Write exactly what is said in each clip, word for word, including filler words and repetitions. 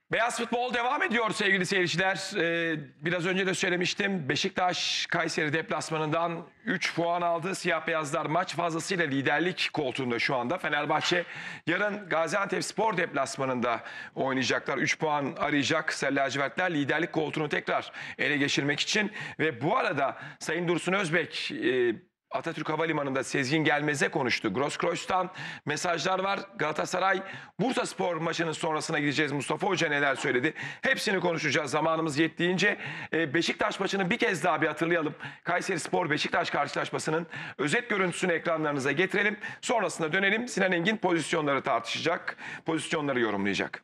Beyaz futbol devam ediyor sevgili seyirciler. Ee, biraz önce de söylemiştim. Beşiktaş Kayseri deplasmanından üç puan aldı. Siyah beyazlar maç fazlasıyla liderlik koltuğunda şu anda. Fenerbahçe yarın Gaziantepspor deplasmanında oynayacaklar. üç puan arayacak Sarı lacivertler liderlik koltuğunu tekrar ele geçirmek için. Ve bu arada Sayın Dursun Özbek e, Atatürk Havalimanı'nda Sezgin Gelmez'e konuştu. Grosskreuz'tan mesajlar var. Galatasaray Bursaspor maçının sonrasına gideceğiz. Mustafa Hoca neler söyledi? Hepsini konuşacağız zamanımız yettiğince. Beşiktaş maçını bir kez daha bir hatırlayalım. Kayserispor Beşiktaş karşılaşmasının özet görüntüsünü ekranlarınıza getirelim. Sonrasında dönelim. Sinan Engin pozisyonları tartışacak. Pozisyonları yorumlayacak.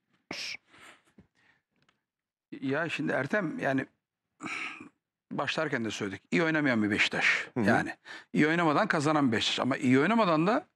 Ya şimdi Ertem, yani başlarken de söyledik. İyi oynamayan bir Beşiktaş. Hı hı. Yani iyi oynamadan kazanan bir Beşiktaş. Ama iyi oynamadan da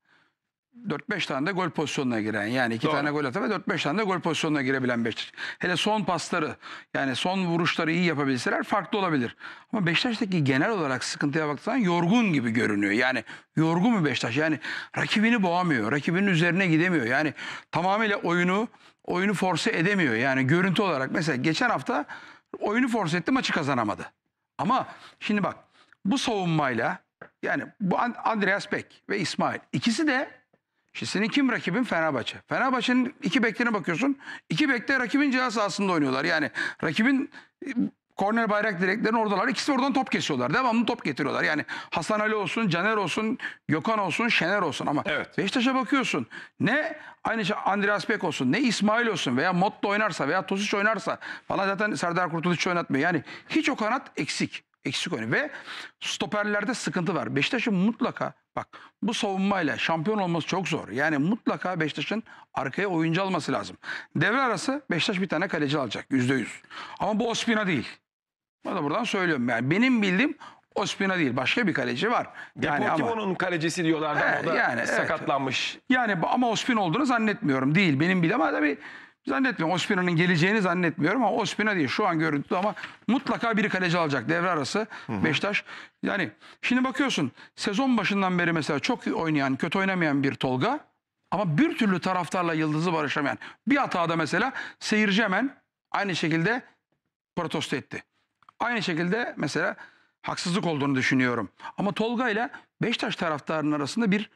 dört beş tane de gol pozisyonuna giren. Yani iki Doğru. tane gol atan ve dört beş tane de gol pozisyonuna girebilen Beşiktaş. Hele son pasları, yani son vuruşları iyi yapabilseler farklı olabilir. Ama Beşiktaş'taki genel olarak sıkıntıya baktığında yorgun gibi görünüyor. Yani yorgun bir Beşiktaş. Yani rakibini boğamıyor. Rakibinin üzerine gidemiyor. Yani tamamıyla oyunu oyunu force edemiyor. Yani görüntü olarak mesela geçen hafta oyunu force etti, maçı kazanamadı. Ama şimdi bak, bu savunmayla, yani bu Andreas Beck ve İsmail, ikisi de, şimdi senin kim rakibin? Fenerbahçe. Fenerbahçe'nin iki beklerine bakıyorsun. İki bek de rakibin ceza sahasında oynuyorlar. Yani rakibin korner bayrak direklerinin oradalar. İkisi oradan top kesiyorlar. Devamlı top getiriyorlar. Yani Hasan Ali olsun, Caner olsun, Gökhan olsun, Şener olsun. Ama evet, Beşiktaş'a bakıyorsun. Ne aynı şey Andreas Beck olsun, ne İsmail olsun veya Motto oynarsa veya Tosic oynarsa falan, zaten Serdar Kurtuluş oynatmıyor. Yani hiç o kanat eksik. Eksik oynuyor. Ve stoperlerde sıkıntı var. Beşiktaş'ın mutlaka, bak, bu savunmayla şampiyon olması çok zor. Yani mutlaka Beşiktaş'ın arkaya oyuncu alması lazım. Devre arası Beşiktaş bir tane kaleci alacak. Yüzde yüz. Ama bu Ospina değil. Ben de buradan söylüyorum. Yani benim bildiğim Ospina değil. Başka bir kaleci var. Yani Deportivo'nun kalecisi diyorlardı ama e, o da yani, sakatlanmış. Evet. Yani ama Ospina olduğunu zannetmiyorum. Değil. Benim bildiğim ama tabii zannetmiyorum. Ospina'nın geleceğini zannetmiyorum ama Ospina değil. Şu an görüntüde ama mutlaka biri kaleci alacak devre arası Beşiktaş. Yani şimdi bakıyorsun, sezon başından beri mesela çok oynayan, kötü oynamayan bir Tolga ama bir türlü taraftarla yıldızı barışamayan. Bir hatada mesela seyirci hemen aynı şekilde protesto etti. Aynı şekilde mesela haksızlık olduğunu düşünüyorum. Ama Tolga ile Beşiktaş taraftarının arasında bir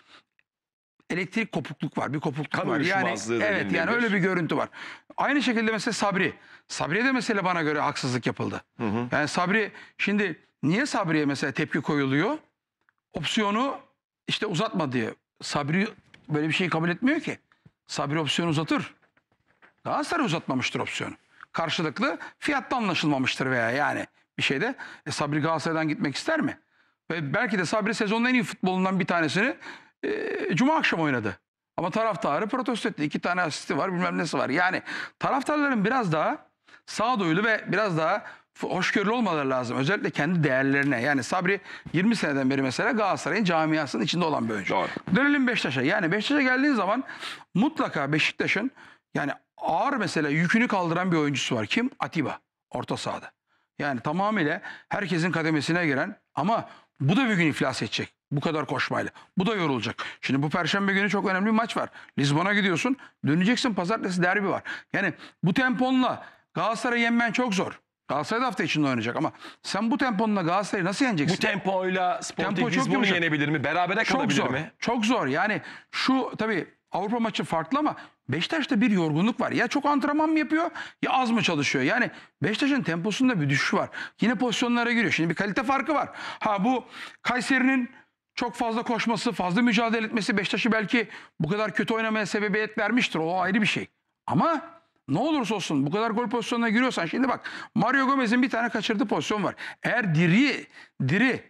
elektrik kopukluk var. Bir kopukluk kan var. Yani evet, yani öyle bir görüntü var. Aynı şekilde mesela Sabri. Sabri'ye de mesela bana göre haksızlık yapıldı. Hı hı. Yani Sabri, şimdi niye Sabri'ye mesela tepki koyuluyor? Opsiyonu işte uzatma diye. Sabri böyle bir şeyi kabul etmiyor ki. Sabri opsiyonu uzatır. Galatasaray uzatmamıştır opsiyonu. Karşılıklı fiyatta anlaşılmamıştır veya yani bir şeyde. E, Sabri Galatasaray'dan gitmek ister mi? Ve belki de Sabri sezonun en iyi futbolundan bir tanesini e, Cuma akşamı oynadı. Ama taraftarı protesto etti. İki tane asisti var, bilmem nesi var. Yani taraftarların biraz daha sağduyulu ve biraz daha hoşgörülü olmaları lazım. Özellikle kendi değerlerine. Yani Sabri yirmi seneden beri mesela Galatasaray'ın camiasının içinde olan bir oyuncu. Doğru. Dönelim Beşiktaş'a. Yani Beşiktaş'a geldiğin zaman mutlaka Beşiktaş'ın yani ağır mesela yükünü kaldıran bir oyuncusu var. Kim? Atiba. Orta sahada. Yani tamamıyla herkesin kademesine giren, ama bu da bir gün iflas edecek. Bu kadar koşmayla. Bu da yorulacak. Şimdi bu Perşembe günü çok önemli bir maç var. Lizbon'a gidiyorsun. Döneceksin, pazartesi derbi var. Yani bu temponla Galatasaray'ı yenmen çok zor. Galatasaray da hafta içinde oynayacak ama sen bu temponla Galatasaray'ı nasıl yeneceksin? Bu tempoyla Sporting Tempo Lisbon'u yenebilir mi? Berabere çok kalabilir zor, mi? Çok zor. Yani şu tabii Avrupa maçı farklı ama Beşiktaş'ta bir yorgunluk var. Ya çok antrenman mı yapıyor ya az mı çalışıyor? Yani Beşiktaş'ın temposunda bir düşüş var. Yine pozisyonlara giriyor. Şimdi bir kalite farkı var. Ha, bu Kayseri'nin çok fazla koşması, fazla mücadele etmesi Beşiktaş'ı belki bu kadar kötü oynamaya sebebiyet vermiştir. O ayrı bir şey. Ama ne olursa olsun bu kadar gol pozisyonuna giriyorsan, şimdi bak, Mario Gomez'in bir tane kaçırdığı pozisyon var. Eğer diri, diri,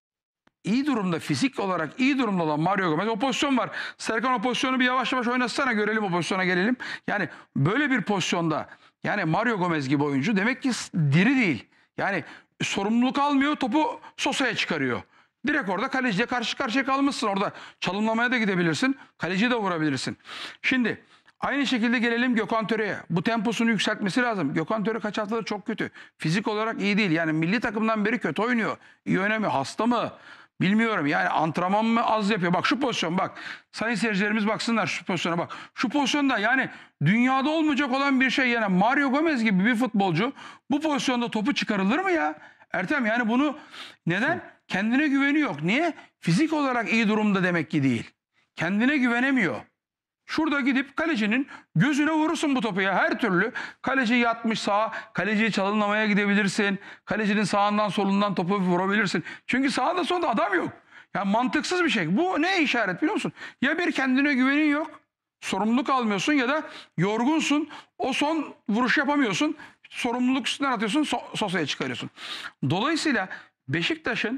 iyi durumda, fizik olarak iyi durumda olan Mario Gomez, o pozisyon var. Serkan, o pozisyonu bir yavaş yavaş oynatsana, görelim, o pozisyona gelelim. Yani böyle bir pozisyonda, yani Mario Gomez gibi oyuncu demek ki diri değil. Yani sorumluluk almıyor, topu Sosa'ya çıkarıyor. Direkt orada kaleciye karşı karşıya kalmışsın. Orada çalımlamaya da gidebilirsin. Kaleciyi de vurabilirsin. Şimdi aynı şekilde gelelim Gökhan Töre'ye. Bu temposunu yükseltmesi lazım. Gökhan Töre kaç haftadır çok kötü. Fizik olarak iyi değil. Yani milli takımdan beri kötü oynuyor. İyi oynamıyor. Hasta mı? Bilmiyorum yani antrenman mı az yapıyor. Bak şu pozisyon bak. Sayın seyircilerimiz baksınlar şu pozisyona bak. Şu pozisyonda yani dünyada olmayacak olan bir şey yani Mario Gomez gibi bir futbolcu bu pozisyonda topu çıkarılır mı ya? Ertem yani bunu neden? Kendine güveni yok. Niye? Fizik olarak iyi durumda demek ki değil. Kendine güvenemiyor. Şurada gidip kalecinin gözüne vurursun bu topu ya her türlü. Kaleci yatmış sağa, kaleciyi çalımlamaya gidebilirsin. Kalecinin sağından solundan topu vurabilirsin. Çünkü sağında solunda adam yok. Ya mantıksız bir şey. Bu ne işaret biliyor musun? Ya bir kendine güvenin yok, sorumluluk almıyorsun ya da yorgunsun. O son vuruş yapamıyorsun. Sorumluluk üstünden atıyorsun, so Sosa'ya çıkarıyorsun. Dolayısıyla Beşiktaş'ın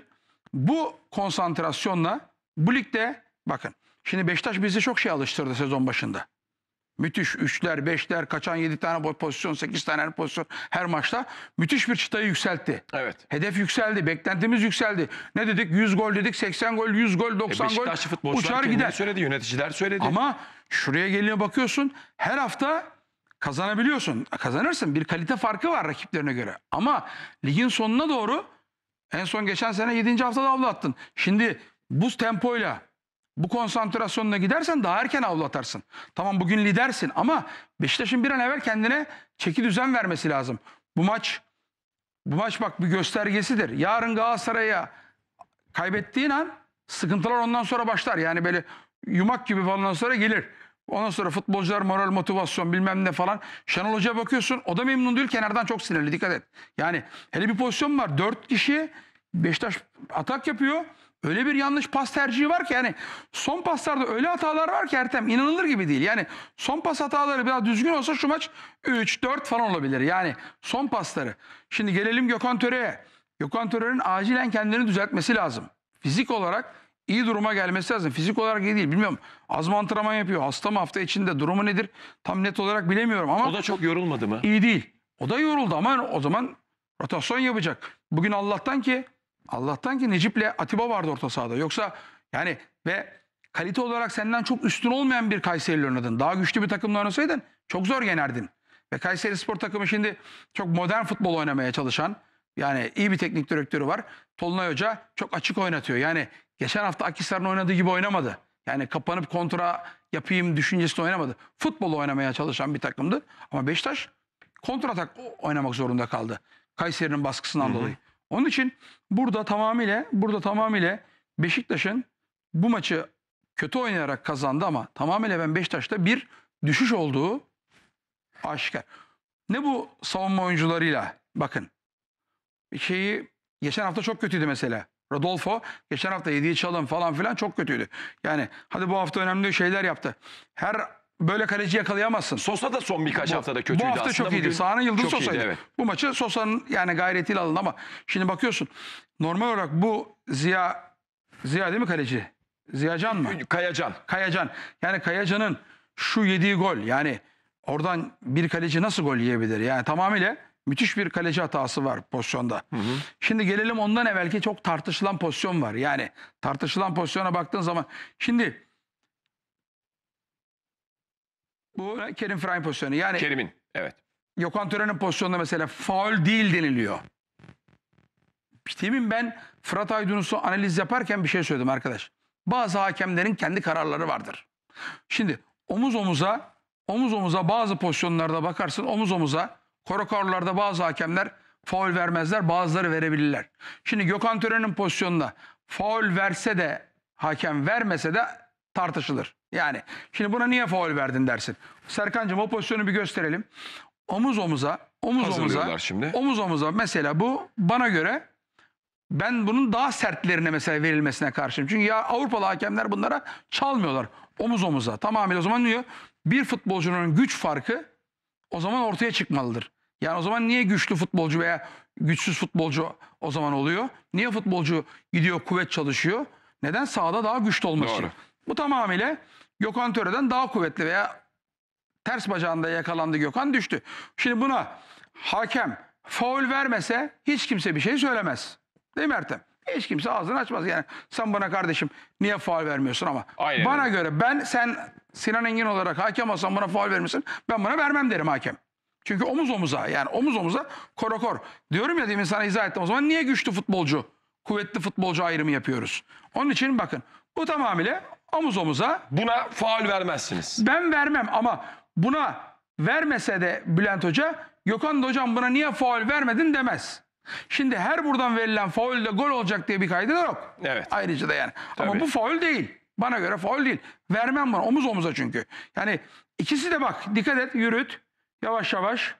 bu konsantrasyonla bu ligde bakın. Şimdi Beşiktaş bizi çok şey alıştırdı sezon başında. Müthiş üçler, beşler, kaçan yedi tane pozisyon, sekiz tane pozisyon her maçta. Müthiş bir çıtayı yükseltti. Evet. Hedef yükseldi, beklentimiz yükseldi. Ne dedik? yüz gol dedik, seksen gol, yüz gol, doksan E gol. Beşiktaşlı futbolcular Uçar kendileri gider. söyledi, yöneticiler söyledi. Ama şuraya geliyor bakıyorsun her hafta kazanabiliyorsun. Kazanırsın. Bir kalite farkı var rakiplerine göre. Ama ligin sonuna doğru en son geçen sene yedinci haftada avlu attın. Şimdi bu tempoyla bu konsantrasyonla gidersen daha erken avlu atarsın. Tamam bugün lidersin ama Beşiktaş'ın bir an evvel kendine çeki düzen vermesi lazım. Bu maç bu maç bak bir göstergesidir. Yarın Galatasaray'a kaybettiğin an sıkıntılar ondan sonra başlar. Yani böyle yumak gibi falan sonra gelir. Ondan sonra futbolcular moral, motivasyon bilmem ne falan. Şenol Hoca'ya bakıyorsun o da memnun değil, kenardan çok sinirli, dikkat et. Yani hele bir pozisyon var, dört kişi Beşiktaş atak yapıyor. Öyle bir yanlış pas tercihi var ki yani son paslarda öyle hatalar var ki Ertem inanılır gibi değil. Yani son pas hataları biraz düzgün olsa şu maç üç dört falan olabilir. Yani son pasları. Şimdi gelelim Gökhan Töre'ye. Gökhan Töre'nin acilen kendini düzeltmesi lazım. Fizik olarak iyi duruma gelmesi lazım. Fizik olarak iyi değil. Bilmiyorum. Az mı antrenman yapıyor? Hasta mı hafta içinde? Durumu nedir? Tam net olarak bilemiyorum ama O da çok yorulmadı mı? iyi değil. O da yoruldu ama o zaman rotasyon yapacak. Bugün Allah'tan ki Allah'tan ki Necip'le Atiba vardı orta sahada. Yoksa yani ve kalite olarak senden çok üstün olmayan bir Kayseri'yle oynadın. Daha güçlü bir takımla oynasaydın çok zor yenerdin. Ve Kayserispor takımı şimdi çok modern futbol oynamaya çalışan, yani iyi bir teknik direktörü var. Tolunay Hoca çok açık oynatıyor. Yani geçen hafta Akhisar'ın oynadığı gibi oynamadı. Yani kapanıp kontra yapayım düşüncesiyle oynamadı. Futbol oynamaya çalışan bir takımdı. Ama Beşiktaş kontratak oynamak zorunda kaldı. Kayseri'nin baskısından hı hı. dolayı. Onun için burada tamamıyla burada tamamıyla Beşiktaş'ın bu maçı kötü oynayarak kazandı ama tamamıyla ben Beşiktaş'ta bir düşüş olduğu aşikar. Ne bu savunma oyuncularıyla? Bakın. Şeyi geçen hafta çok kötüydü mesela. Rodolfo geçen hafta yediği çalım falan filan çok kötüydü. Yani hadi bu hafta önemli şeyler yaptı. Her böyle kaleci yakalayamazsın. Sosa da son birkaç bu, haftada kötüydü bu hafta aslında. çok iyiydi. Bugün Sahanın yıldızı çok Sosa'ydı. iyiydi, evet. Bu maçı Sosa'nın yani gayretiyle alındı ama şimdi bakıyorsun normal olarak bu Ziya Ziya değil mi kaleci? Ziyacan mı? Kayacan. Kayacan. Yani Kayacan'ın şu yediği gol yani oradan bir kaleci nasıl gol yiyebilir? Yani tamamıyla müthiş bir kaleci hatası var pozisyonda. Hı hı. Şimdi gelelim ondan evvelki çok tartışılan pozisyon var. Yani tartışılan pozisyona baktığın zaman şimdi bu Kerim Fray'ın pozisyonu. Yani Kerim'in, evet. Gökhan Töre'nin pozisyonunda mesela faul değil deniliyor. Demin ben Fırat Aydınus'u analiz yaparken bir şey söyledim arkadaş. Bazı hakemlerin kendi kararları vardır. Şimdi omuz omuza, omuz omuza bazı pozisyonlarda bakarsın omuz omuza korokorlarda bazı hakemler faul vermezler, bazıları verebilirler. Şimdi Gökhan Töre'nin pozisyonunda faul verse de hakem vermese de tartışılır. Yani şimdi buna niye faul verdin dersin. Serkan'cığım o pozisyonu bir gösterelim. Omuz omuza, omuz omuza, şimdi. omuz omuza mesela bu bana göre ben bunun daha sertlerine mesela verilmesine karşıyım. Çünkü ya Avrupalı hakemler bunlara çalmıyorlar. Omuz omuza. Tamamıyla o zaman diyor bir futbolcunun güç farkı o zaman ortaya çıkmalıdır. Yani o zaman niye güçlü futbolcu veya güçsüz futbolcu o zaman oluyor? Niye futbolcu gidiyor kuvvet çalışıyor? Neden? Sahada daha güçlü olması için. Bu tamamıyla Gökhan Töre'den daha kuvvetli veya ters bacağında yakalandı Gökhan düştü. Şimdi buna hakem faul vermese hiç kimse bir şey söylemez. Değil mi Ertem? Hiç kimse ağzını açmaz. Yani sen bana kardeşim niye faul vermiyorsun ama aynen bana öyle. Göre ben sen Sinan Engin olarak hakem olsan bana faul vermişsin. Ben bana vermem derim hakem. Çünkü omuz omuza yani omuz omuza korokor. Diyorum ya demin sana izah ettim. O zaman niye güçlü futbolcu kuvvetli futbolcu ayrımı yapıyoruz. Onun için bakın bu tamamıyla omuz omuza. Buna faul vermezsiniz. Ben vermem ama buna vermese de Bülent Hoca, Gökhan da hocam buna niye faul vermedin demez. Şimdi her buradan verilen faul de gol olacak diye bir kaydı da yok. Evet. Ayrıca da yani. Ama Tabii. bu faul değil. Bana göre faul değil. Vermem buna. Omuz omuza çünkü. Yani ikisi de bak dikkat et, yürüt. Yavaş yavaş.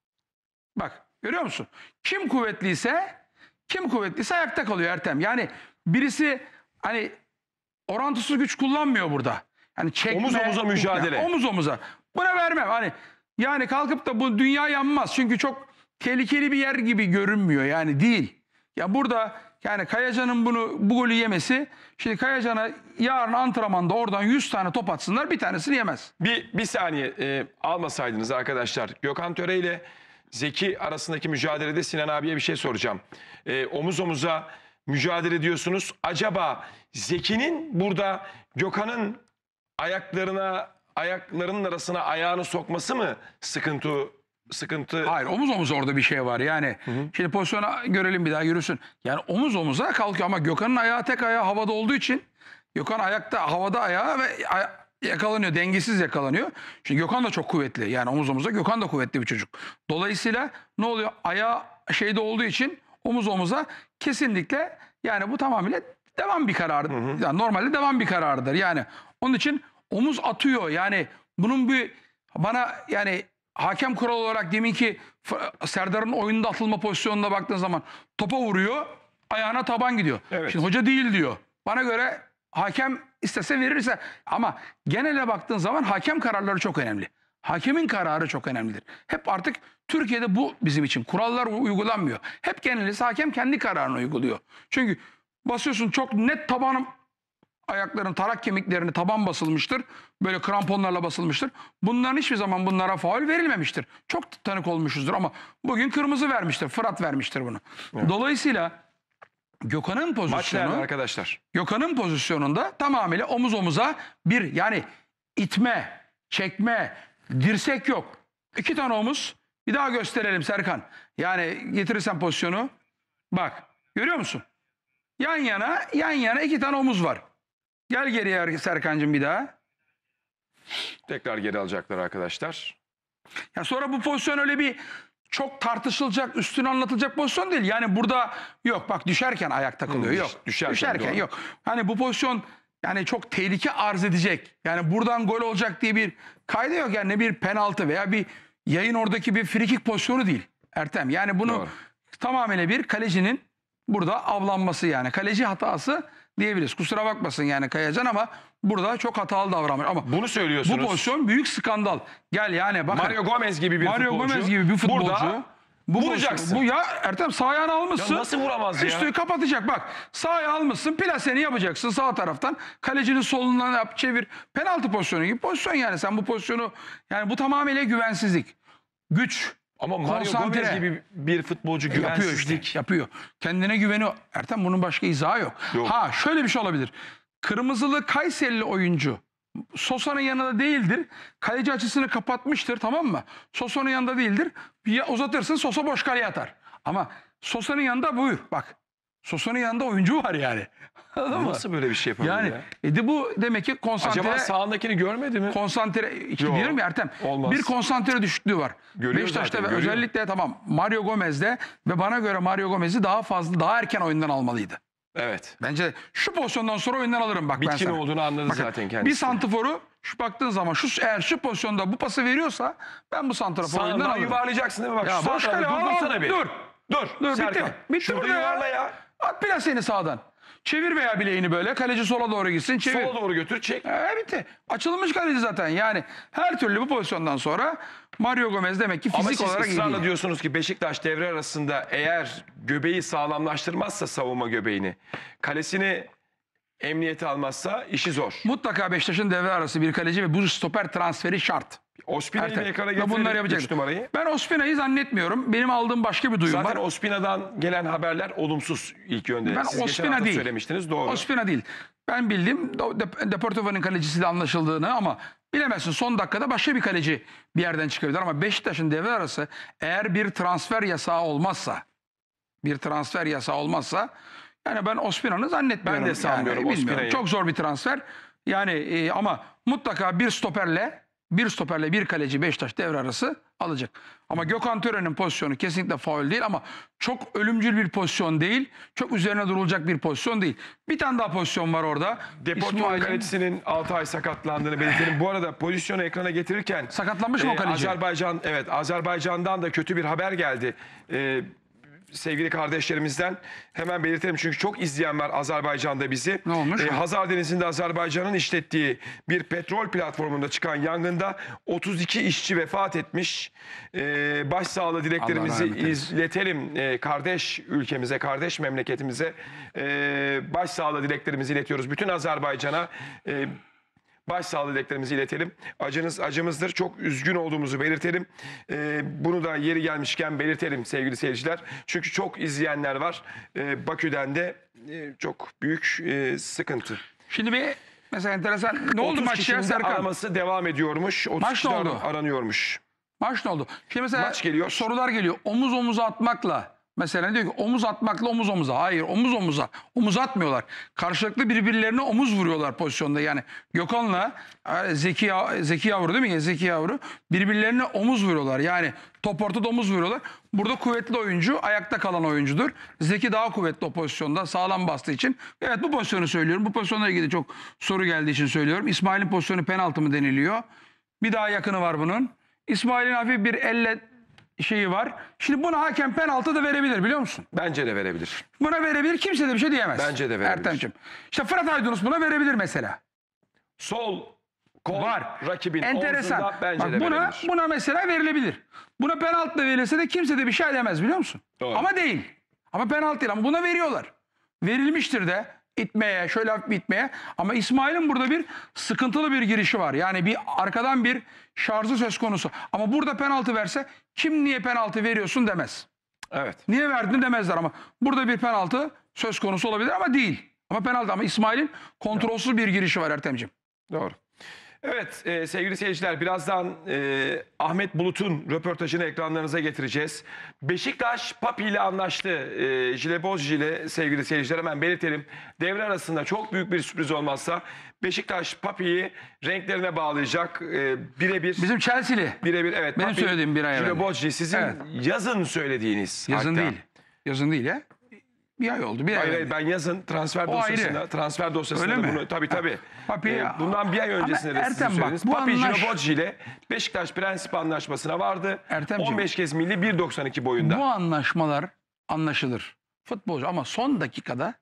Bak görüyor musun? Kim kuvvetliyse kim kuvvetliyse ayakta kalıyor Ertem. Yani birisi hani orantısız güç kullanmıyor burada. Yani çekme, Omuz omuza mücadele. Yani omuz omuza. Buna vermem. Hani yani kalkıp da bu dünya yanmaz. Çünkü çok tehlikeli bir yer gibi görünmüyor. Yani değil. Ya burada yani Kayacan'ın bunu bu golü yemesi, şimdi Kayacan'a yarın antrenmanda oradan yüz tane top atsınlar, bir tanesini yemez. Bir, bir saniye e, almasaydınız arkadaşlar. Gökhan Töre ile Zeki arasındaki mücadelede Sinan abiye bir şey soracağım. E, omuz omuza mücadele ediyorsunuz. Acaba Zeki'nin burada Gökhan'ın ayaklarına ayaklarının arasına ayağını sokması mı sıkıntı sıkıntı? Hayır, omuz omuza orada bir şey var yani. Şimdi pozisyonu görelim, bir daha yürüsün. Yani omuz omuza kalkıyor ama Gökhan'ın ayağı tek ayağı havada olduğu için Gökhan ayakta, havada ayağı ve aya- yakalanıyor, dengesiz yakalanıyor. Şimdi Gökhan da çok kuvvetli. Yani omuz omuza Gökhan da kuvvetli bir çocuk. Dolayısıyla ne oluyor? Ayağı şeyde olduğu için omuz omuza kesinlikle, yani bu tamamıyla devam bir karar. Yani normalde devam bir kararıdır. Yani onun için omuz atıyor. Yani bunun bir bana yani hakem kural olarak deminki F- Serdar'ın oyunda atılma pozisyonuna baktığın zaman topa vuruyor, ayağına taban gidiyor. Evet. Şimdi hoca değil diyor. Bana göre hakem istese verirse, ama genele baktığın zaman hakem kararları çok önemli. Hakemin kararı çok önemlidir. Hep artık Türkiye'de bu bizim için. Kurallar uygulanmıyor. Hep genelisi hakem kendi kararını uyguluyor. Çünkü basıyorsun, çok net tabanım, ayakların tarak kemiklerini taban basılmıştır. Böyle kramponlarla basılmıştır. Bunların hiçbir zaman bunlara faul verilmemiştir. Çok tanık olmuşuzdur ama bugün kırmızı vermiştir. Fırat vermiştir bunu. Dolayısıyla Gökhan'ın Maç nerede pozisyonu, arkadaşlar? Gökhan'ın pozisyonunda tamamıyla omuz omuza bir, yani itme, çekme, dirsek yok. İki tane omuz. Bir daha gösterelim Serkan. Yani getirirsen pozisyonu. Bak görüyor musun? Yan yana, yan yana iki tane omuz var. Gel geriye Serkan'cığım bir daha. Tekrar geri alacaklar arkadaşlar. Ya sonra bu pozisyon öyle bir çok tartışılacak, üstüne anlatılacak pozisyon değil. Yani burada yok, bak düşerken ayak takılıyor. Hı, Yok. düşerken, Düşerken, doğru. yok. Hani bu pozisyon yani çok tehlike arz edecek. Yani buradan gol olacak diye bir kaydı yok. Yani ne bir penaltı veya bir yayın oradaki bir frikik pozisyonu değil Ertem. Yani bunu Doğru. tamamıyla bir kalecinin burada avlanması, yani kaleci hatası diyebiliriz. Kusura bakmasın yani Kayacan, ama burada çok hatalı davranmış. Ama Bunu söylüyorsunuz. bu pozisyon büyük skandal. Gel yani bakın. Mario Gomez gibi bir Mario futbolcu. Gomez gibi bir futbolcu. Burada bu vuracaksın. pozisyon- Bu ya Ertem, sağ ayağını almışsın. Ya nasıl vuramaz ya? Üstü kapatacak bak. Sağ ayağı almışsın. Plaseni yapacaksın sağ taraftan. Kalecinin solundan yap, çevir. Penaltı pozisyonu gibi pozisyon yani. Sen bu pozisyonu, yani bu tamamıyla güvensizlik. Güç. Ama Mario konsantre. Gomez gibi bir futbolcu Yapıyor güvensizlik. işte. Yapıyor. Kendine güveniyor. Ertem, bunun başka izahı yok. Yok. Ha şöyle bir şey olabilir. Kırmızılı Kayserili oyuncu Sosa'nın yanında değildir. Kaleci açısını kapatmıştır, tamam mı? Sosa'nın yanında değildir. Ya uzatırsın, Sosa boş kaleye atar. Ama Sosa'nın yanında buyur bak. Sosa'nın yanında oyuncu var yani. Anladın mı? Nasıl böyle bir şey yapabilir Yani ya? e de bu demek ki konsantre Acaba sağındakini görmedi mi? konsantre iki Yok, diyorum ya Ertem. olmaz. Bir konsantre düşüklüğü var. Görüyor Beşiktaş'ta zaten, ve görüyor. özellikle tamam Mario Gomez'de, ve bana göre Mario Gomez'i daha fazla, daha erken oyundan almalıydı. Evet. Bence şu pozisyondan sonra oyundan alırım bak ben Bitkin sana. olduğunu anladı Bakın, zaten kendisi. bir santiforu şu baktığın zaman şu, eğer şu pozisyonda bu pası veriyorsa ben bu santiforu oyundan Sağından alırım. yuvarlayacaksın değil mi? Bak Ya şu sağ boş tarafı kale, al, al, durdursana bir. dur. Dur. Dur Serkan. bitti. Bitti Şurada burada yuvarla ya. At plaseni sağdan. Çevir veya bileğini böyle. Kaleci sola doğru gitsin. Çevir. Sola doğru götür çek. E, bitti. Açılmış kaleci zaten. Yani her türlü bu pozisyondan sonra Mario Gomez demek ki Ama fizik siz olarak iyi ısrarla değil. diyorsunuz ki Beşiktaş devre arasında eğer göbeği sağlamlaştırmazsa, savunma göbeğini, kalesini emniyete almazsa işi zor. Mutlaka Beşiktaş'ın devre arası bir kaleci ve bu stoper transferi şart. Ospina'yı bir Ertem. ekrana Ve getirelim. bunları yapacak. Üç numarayı. Ben Ospina'yı zannetmiyorum. Benim aldığım başka bir duyum Zaten var. Ospina'dan gelen haberler olumsuz ilk yönde. Ben Siz geçen Ospina hafta değil. söylemiştiniz, doğru. Ospina değil. Ben bildim De- Deportivo'nun kalecisiyle anlaşıldığını, ama bilemezsin son dakikada başka bir kaleci bir yerden çıkabilir. Ama Beşiktaş'ın devre arası eğer bir transfer yasağı olmazsa, bir transfer yasağı olmazsa Yani ben Ospina'nı zannetmiyorum. Ben de sanmıyorum yani, bilmiyorum. Ospina'yı. Çok zor bir transfer. Yani e, ama mutlaka bir stoperle bir stoperle bir kaleci Beşiktaş devre arası alacak. Ama Gökhan Tören'in pozisyonu kesinlikle faul değil ama çok ölümcül bir pozisyon değil. Çok üzerine durulacak bir pozisyon değil. Bir tane daha pozisyon var orada. Deportivo İsmail'in- kalecisinin altı ay sakatlandığını belirtelim. Bu arada pozisyonu ekrana getirirken Sakatlanmış mı o kaleci? Azerbaycan evet Azerbaycan'dan da kötü bir haber geldi. Ee, sevgili kardeşlerimizden hemen belirtelim çünkü çok izleyen var Azerbaycan'da bizi. Ne olmuş? Ee, Hazar Denizi'nde Azerbaycan'ın işlettiği bir petrol platformunda çıkan yangında otuz iki işçi vefat etmiş. Ee, başsağlığı dileklerimizi Allah rahmet eylesin. iletelim ee, kardeş ülkemize, kardeş memleketimize. Ee, başsağlığı dileklerimizi iletiyoruz. Bütün Azerbaycan'a e, başsağlığı dileklerimizi iletelim. Acınız acımızdır. Çok üzgün olduğumuzu belirtelim. Ee, bunu da yeri gelmişken belirtelim sevgili seyirciler. Çünkü çok izleyenler var. Ee, Bakü'den de e, çok büyük e, sıkıntı. Şimdi bir mesela enteresan ne oldu otuz maç ya kişinin de Serkan? araması devam ediyormuş. otuz Maç kişi ne de oldu? aranıyormuş. Maç ne oldu? Şimdi mesela Maç geliyor. sorular geliyor. Omuz omuza atmakla mesela diyor ki omuz atmakla omuz omuza. Hayır, omuz omuza. Omuz atmıyorlar. Karşılıklı birbirlerine omuz vuruyorlar pozisyonda. Yani Gökhan'la e, Zeki Ya- Zeki Yavru değil mi? Zeki Yavru birbirlerine omuz vuruyorlar. Yani top ortada omuz vuruyorlar. Burada kuvvetli oyuncu ayakta kalan oyuncudur. Zeki daha kuvvetli o pozisyonda sağlam bastığı için. Evet, bu pozisyonu söylüyorum. Bu pozisyonla ilgili çok soru geldiği için söylüyorum. İsmail'in pozisyonu penaltı mı deniliyor? Bir daha yakını var bunun. İsmail'in hafif bir elle şeyi var. Şimdi buna hakem penaltı da verebilir biliyor musun? Bence de verebilir. Buna verebilir, kimse de bir şey diyemez. Bence de verebilir. Ertemciğim. İşte Fırat Aydınus buna verebilir mesela. Sol kol Var. rakibin Enteresan. omzunda bence Bak de buna, verebilir. buna mesela verilebilir. Buna penaltı da verilse de kimse de bir şey demez biliyor musun? Doğru. Ama değil. Ama penaltı değil ama buna veriyorlar. Verilmiştir de itmeye, şöyle hafif bir itmeye. Ama İsmail'in burada bir sıkıntılı bir girişi var. Yani bir arkadan bir şarjı söz konusu. Ama burada penaltı verse kim niye penaltı veriyorsun demez. Evet. Niye verdin demezler ama burada bir penaltı söz konusu olabilir ama değil. Ama penaltı ama İsmail'in kontrolsüz bir girişi var Ertemciğim. Doğru. Evet e, sevgili seyirciler birazdan e, Ahmet Bulut'un röportajını ekranlarınıza getireceğiz. Beşiktaş Papi ile anlaştı. E, Jile Bozci ile sevgili seyirciler hemen belirtelim. Devre arasında çok büyük bir sürpriz olmazsa Beşiktaş Papi'yi renklerine bağlayacak. E, birebir. Bizim Chelsea'li. Birebir evet. Benim söylediğim bir ay Jile evvel. Bozci sizin Evet. yazın söylediğiniz. Yazın hatta. değil. Yazın değil ya. Bir ay oldu. Bir ay Hayır, evvel. hayır ben yazın transfer O dosyasında, ayrı. transfer dosyasında Öyle da mi? bunu tabii tabii. Papi- Ee, bundan bir ay öncesinde Ama de sizin Ertem bak, söylediniz. bu Papi anlaş- Ginobodji ile Beşiktaş prensip anlaşmasına vardı. Ertemciğim, on beş kez milli bir doksan iki boyunda. Bu anlaşmalar anlaşılır. Futbolcu ama son dakikada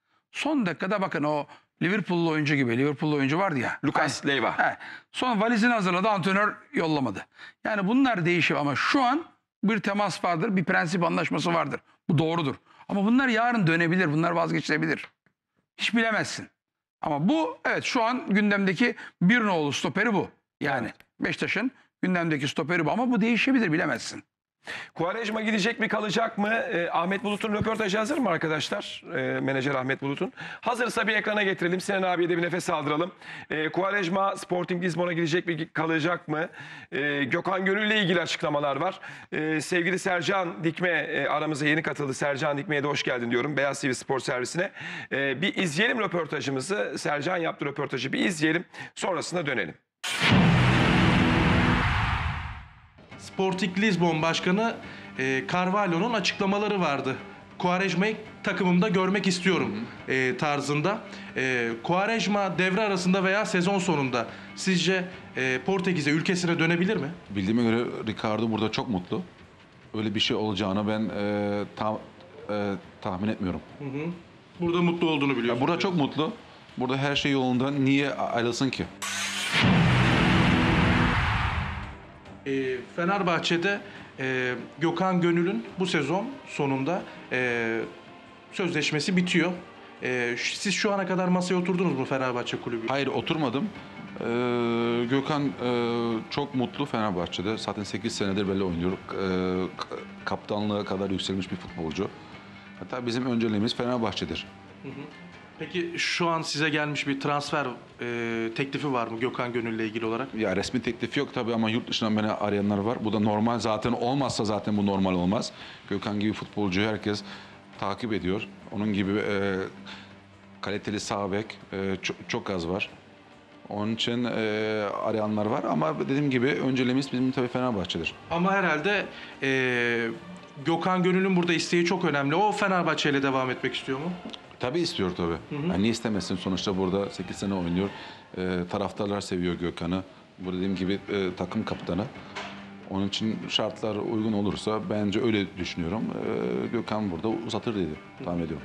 son dakikada bakın o Liverpool'lu oyuncu gibi. Liverpool'lu oyuncu vardı ya. Lucas Leiva. He, son valizini hazırladı, antrenör yollamadı. Yani bunlar değişiyor ama şu an bir temas vardır, bir prensip anlaşması vardır. Bu doğrudur. Ama bunlar yarın dönebilir, bunlar vazgeçilebilir. Hiç bilemezsin. Ama bu evet şu an gündemdeki bir nolu stoperi bu. Yani Beşiktaş'ın gündemdeki stoperi bu ama bu değişebilir, bilemezsin. Quaresma gidecek mi kalacak mı? Ee, Ahmet Bulut'un röportajı hazır mı arkadaşlar? Ee, menajer Ahmet Bulut'un. Hazırsa bir ekrana getirelim. Sinan abiye de bir nefes aldıralım. Ee, Quaresma Sporting Lisbon'a gidecek mi kalacak mı? Ee, Gökhan Gönül'le ilgili açıklamalar var. Ee, sevgili Sercan Dikme e, aramıza yeni katıldı. Sercan Dikme'ye de hoş geldin diyorum. Beyaz T V Spor Servisine. Ee, bir izleyelim röportajımızı. Sercan yaptı röportajı. Bir izleyelim. Sonrasında dönelim. Sporting Lisbon Başkanı e, Carvalho'nun açıklamaları vardı. Quaresma'yı takımımda görmek istiyorum e, tarzında. E, Quaresma devre arasında veya sezon sonunda sizce e, Portekiz'e, ülkesine dönebilir mi? Bildiğime göre Ricardo burada çok mutlu. Öyle bir şey olacağını ben e, ta- e, tahmin etmiyorum. Burada mutlu olduğunu biliyorum. Burada çok mutlu. Burada her şey yolunda. Niye ayrılsın ki? E, Fenerbahçe'de e, Gökhan Gönül'ün bu sezon sonunda e, sözleşmesi bitiyor. E, ş- siz şu ana kadar masaya oturdunuz mu Fenerbahçe kulübü? Hayır, oturmadım. Ee, Gökhan e, çok mutlu Fenerbahçe'de. Zaten sekiz senedir böyle oynuyor. Ee, k- kaptanlığa kadar yükselmiş bir futbolcu. Hatta bizim önceliğimiz Fenerbahçe'dir. Peki şu an size gelmiş bir transfer e, teklifi var mı Gökhan Gönül'le ilgili olarak? Ya resmi teklifi yok tabii ama yurt dışından beni arayanlar var. Bu da normal zaten, olmazsa zaten bu normal olmaz. Gökhan gibi futbolcuyu herkes takip ediyor. Onun gibi e, kaliteli sağ bek e, çok, çok az var. Onun için e, arayanlar var ama dediğim gibi önceliğimiz bizim tabii Fenerbahçe'dir. Ama herhalde e, Gökhan Gönül'ün burada isteği çok önemli. O Fenerbahçe ile devam etmek istiyor mu? Tabii istiyor tabii. Yani niye istemesin? Sonuçta burada sekiz sene oynuyor. E, taraftarlar seviyor Gökhan'ı. Bu dediğim gibi e, takım kaptanı. Onun için şartlar uygun olursa bence öyle düşünüyorum. E, Gökhan burada uzatır dedi. Tahmin ediyorum.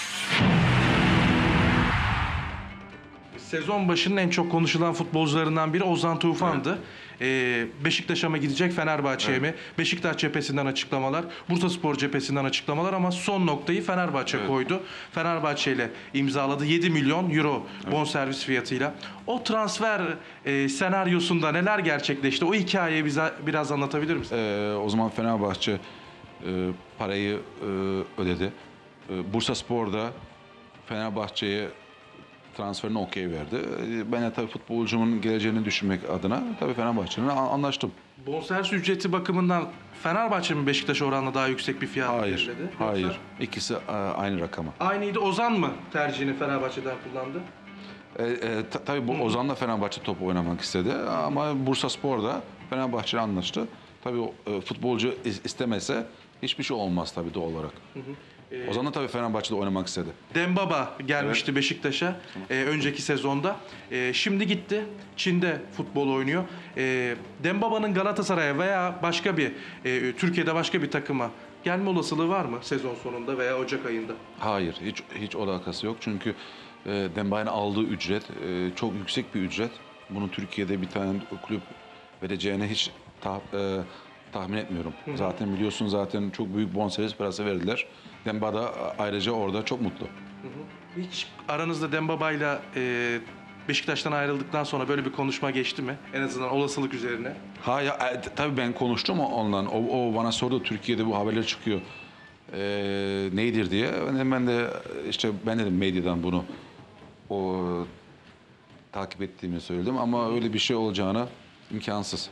Sezon başının en çok konuşulan futbolcularından biri Ozan Tufan'dı. Ee, Beşiktaş'a mı gidecek, Fenerbahçe'ye mi? Beşiktaş cephesinden açıklamalar, Bursaspor cephesinden açıklamalar ama son noktayı Fenerbahçe Evet. koydu. Fenerbahçe ile imzaladı yedi milyon euro bonservis fiyatıyla. O transfer e, senaryosunda neler gerçekleşti? O hikayeyi bize biraz anlatabilir misin? E, o zaman Fenerbahçe e, parayı e, ödedi. E, Bursaspor'da Fenerbahçe'ye transferine okey verdi. E, Ben de tabii futbolcumun geleceğini düşünmek adına tabii Fenerbahçe'nin anlaştım. Bonservis ücreti bakımından Fenerbahçe mi Beşiktaş'a oranla daha yüksek bir fiyat Hayır, belirledi? Yoksa hayır. İkisi e, aynı rakama. Aynıydı, Ozan mı tercihini Fenerbahçe'den kullandı? E, e, ta- tabii bu Ozan da Fenerbahçe top oynamak istedi ama Bursaspor'da Fenerbahçe anlaştı. Tabii o, e, futbolcu is- istemese hiçbir şey olmaz tabii doğal olarak. Ozan da tabii Fenerbahçe'de oynamak istedi. Dembaba gelmişti Beşiktaş'a e, önceki sezonda. E, şimdi gitti. Çin'de futbol oynuyor. E, Dembaba'nın Galatasaray'a veya başka bir e, Türkiye'de başka bir takıma gelme olasılığı var mı sezon sonunda veya Ocak ayında? Hayır, hiç hiç alakası yok çünkü e, Dembaba'nın aldığı ücret e, çok yüksek bir ücret. Bunu Türkiye'de bir tane kulüp vereceğini hiç tah- e, tahmin etmiyorum. Zaten biliyorsun zaten çok büyük bonservis parası verdiler. Dembaba da ayrıca orada çok mutlu. Hiç aranızda Dembaba'yla e, Beşiktaş'tan ayrıldıktan sonra böyle bir konuşma geçti mi? En azından olasılık üzerine. Ha ya e, tabii ben konuştum onunla. O, o bana sordu Türkiye'de bu haberler çıkıyor. E, neydir diye. Ben, ben de işte ben dedim medyadan bunu o takip ettiğimi söyledim ama öyle bir şey olacağını imkansız.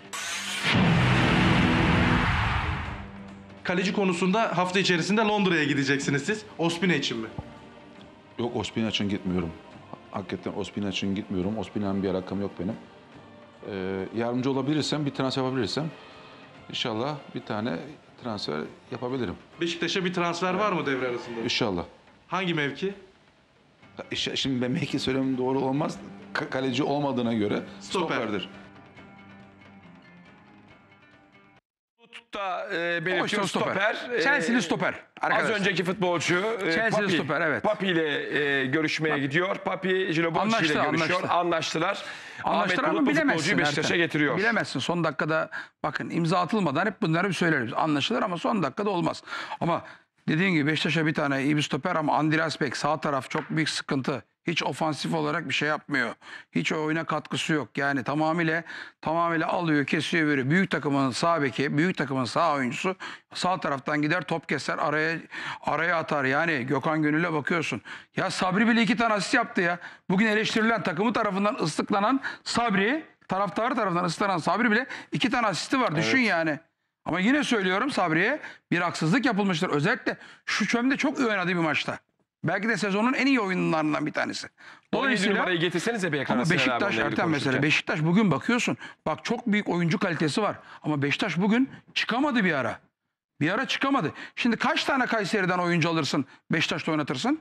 Kaleci konusunda hafta içerisinde Londra'ya gideceksiniz siz. Ospina için mi? Yok Ospina için gitmiyorum. Hakikaten Ospina için gitmiyorum. Ospina'nın bir alakam yok benim. Ee, yardımcı olabilirsem, bir transfer yapabilirsem inşallah bir tane transfer yapabilirim. Beşiktaş'a bir transfer var mı devre arasında? İnşallah. Hangi mevki? İş- Şimdi ben belki söylemem doğru olmaz. Ka- kaleci olmadığına göre Stoper. stoperdir. Da e, O belirtiyor işte o stoper. stoper. E, Chelsea'li stoper. Az Arkadaşlar. önceki futbolcu e, Chelsea'li Papi, stoper, evet. Papi ile e, görüşmeye gidiyor. Papi Jilobonchi ile Anlaştı, görüşüyor. anlaştı. Anlaştılar. Anlaştılar Ahmet ama Bulut bu bilemezsin. futbolcuyu Beşiktaş'a Ertem. getiriyor. Bilemezsin. Son dakikada bakın imza atılmadan hep bunları bir söyleriz. Anlaşılır ama son dakikada olmaz. Ama dediğin gibi Beşiktaş'a bir tane iyi bir stoper ama Andreas Beck sağ taraf çok büyük sıkıntı. Hiç ofansif olarak bir şey yapmıyor. Hiç oyuna katkısı yok. Yani tamamıyla tamamıyla alıyor, kesiyor, veriyor. Büyük takımın sağ beki, büyük takımın sağ oyuncusu sağ taraftan gider, top keser, araya araya atar. Yani Gökhan Gönül'e bakıyorsun. Ya Sabri bile iki tane asist yaptı ya. Bugün eleştirilen takımı tarafından ıslıklanan Sabri, taraftarı tarafından ıslanan Sabri bile iki tane asisti var. Düşün yani. Ama yine söylüyorum Sabri'ye bir haksızlık yapılmıştır. Özellikle şu çömde çok iyi oynadığı bir maçta. Belki de sezonun en iyi oyunlarından bir tanesi. Dolayısıyla Dolayısıyla numarayı getirsenize bir ekran. ama Beşiktaş Ertem mesela Beşiktaş bugün bakıyorsun. Bak çok büyük oyuncu kalitesi var. Ama Beşiktaş bugün çıkamadı bir ara. Bir ara çıkamadı. Şimdi kaç tane Kayseri'den oyuncu alırsın Beşiktaş'ta oynatırsın?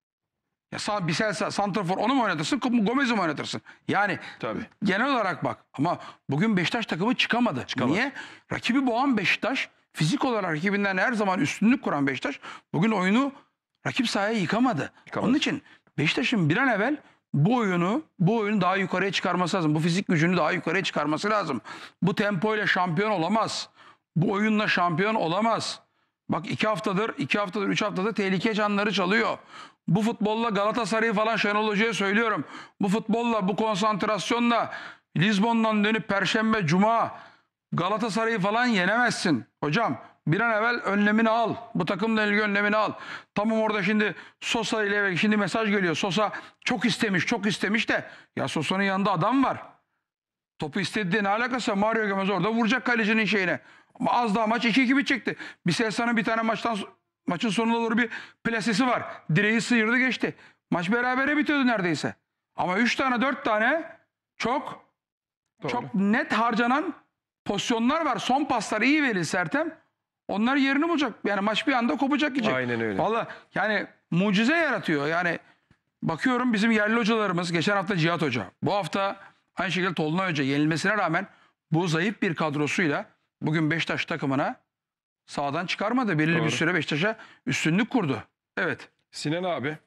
Ya sağ Biselsa, santrafor onu mu oynatırsın, Gomez'i mi oynatırsın? Yani Tabii. genel olarak bak. Ama bugün Beşiktaş takımı çıkamadı. Niye? Rakibi boğan Beşiktaş, fizik olarak rakibinden her zaman üstünlük kuran Beşiktaş bugün oyunu rakip sahaya yıkamadı. Yıkamadı. Onun için Beşiktaş'ın bir an evvel bu oyunu bu oyunu daha yukarıya çıkarması lazım. Bu fizik gücünü daha yukarıya çıkarması lazım. Bu tempoyla şampiyon olamaz. Bu oyunla şampiyon olamaz. Bak iki haftadır, iki haftadır, üç haftadır tehlike canları çalıyor. Bu futbolla Galatasaray'ı falan Şenol Hoca'ya söylüyorum. Bu futbolla, bu konsantrasyonla Lizbon'dan dönüp Perşembe, Cuma Galatasaray'ı falan yenemezsin. Hocam bir an evvel önlemini al. Bu takımla ilgili önlemini al. Tamam orada şimdi Sosa ile şimdi mesaj geliyor. Sosa çok istemiş, çok istemiş de ya Sosa'nın yanında adam var. Topu istediği ne alakası var? Mario Gomez orada vuracak kalecinin şeyine. Ama az daha maç iki iki bitecekti. Biselsa'nın bir tane maçtan Maçın sonuna doğru bir plasesi var. Direği sıyırdı geçti. Maç berabere bitiyordu neredeyse. Ama üç tane dört tane çok Doğru. çok net harcanan pozisyonlar var. Son paslar iyi verilse Ertem, onlar yerini bulacak. Yani maç bir anda kopacak gidecek. Aynen öyle. Vallahi yani mucize yaratıyor. Yani bakıyorum bizim yerli hocalarımız, geçen hafta Cihat Hoca, bu hafta aynı şekilde Tolunay Hoca yenilmesine rağmen bu zayıf bir kadrosuyla bugün Beşiktaş takımına sağdan çıkarmadı. Belirli Doğru. bir süre Beşiktaş'a üstünlük kurdu. Evet. Sinan abi,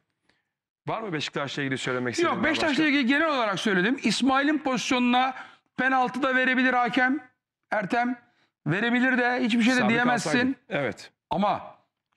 var mı Beşiktaş'la ilgili söylemek istediğin? Yok, daha Beşiktaş'la başka? ilgili genel olarak söyledim. İsmail'in pozisyonuna penaltı da verebilir hakem. Ertem verebilir de, hiçbir şey de Sabri diyemezsin. kalsaydı. Evet. Ama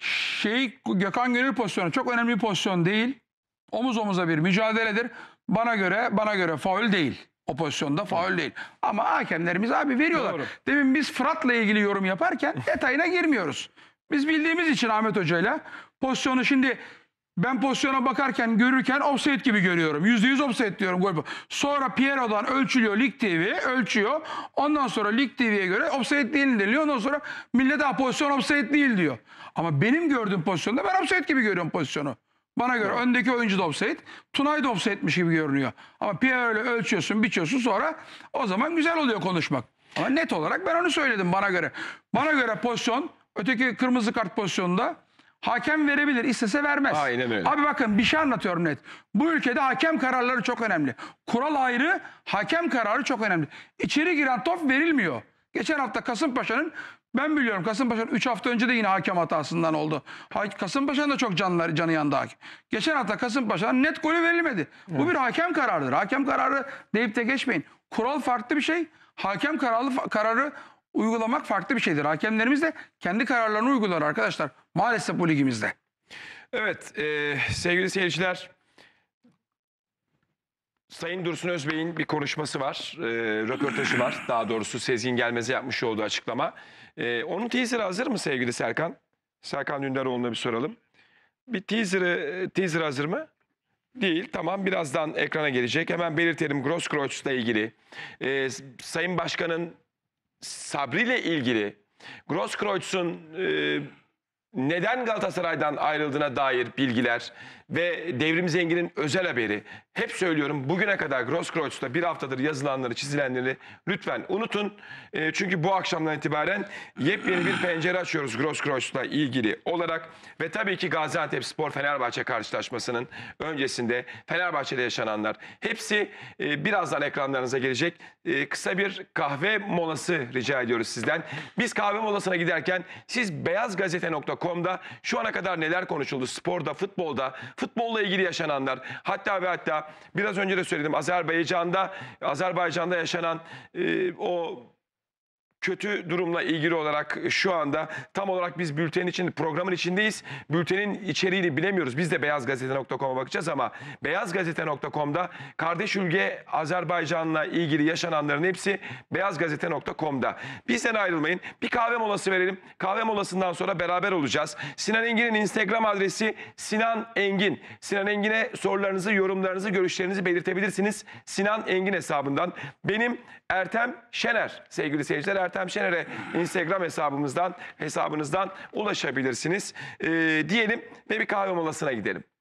şey, Gökhan Gönül pozisyonu çok önemli bir pozisyon değil. Omuz omuza bir mücadeledir. Bana göre bana göre faul değil. O pozisyonda faul değil. Ama hakemlerimiz abi veriyorlar. Doğru. Demin biz Fırat'la ilgili yorum yaparken detayına girmiyoruz. Biz bildiğimiz için Ahmet Hoca'yla pozisyonu, şimdi ben pozisyona bakarken, görürken offside gibi görüyorum. Yüzde yüz offside diyorum gol. Sonra Piero'dan ölçülüyor Lig T V, ölçüyor. Ondan sonra Lig T V'ye göre offside değil deniliyor. Ondan sonra millet daha pozisyon offside değil diyor. Ama benim gördüğüm pozisyonda ben offside gibi görüyorum pozisyonu. Bana göre öndeki oyuncu da offside, Tunay da offside'miş gibi görünüyor. Ama Piero'yla ölçüyorsun, biçiyorsun, sonra o zaman güzel oluyor konuşmak. Ama net olarak ben onu söyledim bana göre. Bana göre pozisyon, öteki kırmızı kart pozisyonunda hakem verebilir, istese vermez. Aynen öyle. Abi bakın, bir şey anlatıyorum net. Bu ülkede hakem kararları çok önemli. Kural ayrı, hakem kararı çok önemli. İçeri giren top verilmiyor. Geçen hafta Kasımpaşa'nın, ben biliyorum, Kasımpaşa'nın üç hafta önce de yine hakem hatasından oldu. Ha- Kasımpaşa'nın da çok canları, canı yandı hakem. Geçen hafta Kasımpaşa'nın net golü verilmedi. Bu bir hakem kararıdır. Hakem kararı deyip de geçmeyin. Kural farklı bir şey. Hakem kararı, kararı uygulamak farklı bir şeydir. Hakemlerimiz de kendi kararlarını uygular arkadaşlar. Maalesef bu ligimizde. Evet, e, sevgili seyirciler, Sayın Dursun Özbey'in bir konuşması var, e, röportajı var. Daha doğrusu Sezgin Gelmez'e yapmış olduğu açıklama. E, onun teaserı hazır mı sevgili Serkan? Serkan Dündaroğlu'na bir soralım. Bir teaserı, teaser hazır mı? Değil. Tamam, birazdan ekrana gelecek. Hemen belirtelim, Grosskreuz'la ilgili. E, Sayın Başkan'ın sabrıyla ilgili, Grosskreuz'un e, neden Galatasaray'dan ayrıldığına dair bilgiler ve Devrim Zengin'in özel haberi. Hep söylüyorum, bugüne kadar Grosskreuz'ta bir haftadır yazılanları, çizilenleri lütfen unutun. E, çünkü bu akşamdan itibaren yepyeni bir pencere açıyoruz Grosskreuz'la ilgili olarak. Ve tabii ki Gaziantepspor Fenerbahçe karşılaşmasının öncesinde Fenerbahçe'de yaşananlar. Hepsi e, birazdan ekranlarınıza gelecek. E, kısa bir kahve molası rica ediyoruz sizden. Biz kahve molasına giderken siz beyaz gazete nokta com'da şu ana kadar neler konuşuldu? Sporda, futbolda, futbolla ilgili yaşananlar. Hatta ve hatta biraz önce de söyledim, Azerbaycan'da Azerbaycan'da yaşanan e, o kötü durumla ilgili olarak şu anda tam olarak biz bültenin için, programın içindeyiz. Bültenin içeriğini bilemiyoruz. Biz de beyaz gazete nokta com'a bakacağız ama beyaz gazete nokta com'da kardeş ülke Azerbaycan'la ilgili yaşananların hepsi beyaz gazete nokta com'da. Bizden ayrılmayın. Bir kahve molası verelim. Kahve molasından sonra beraber olacağız. Sinan Engin'in Instagram adresi Sinan Engin. Sinan Engin'e sorularınızı, yorumlarınızı, görüşlerinizi belirtebilirsiniz. Sinan Engin hesabından. Benim Ertem Şener, sevgili seyirciler, Ertem Şener'e Instagram hesabımızdan, hesabınızdan ulaşabilirsiniz. Ee, diyelim ve bir kahve molasına gidelim.